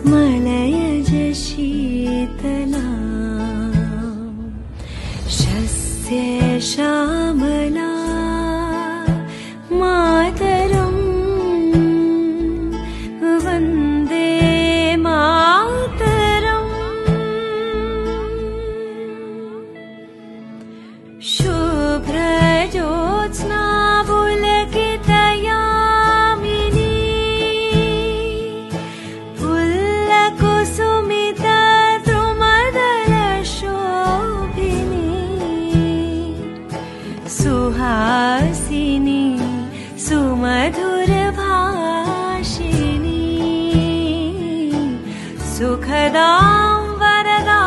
मलयज शीतला शस्य श्यामला मातरम् वन्दे मातरम्। शुभ्रज्योत्स्ना पुलकितयामिनी पुल्लकुसुमितद्रुमदलशोभिनी सुहासिनी सुमधुरभाषिणी सुखदां वरदां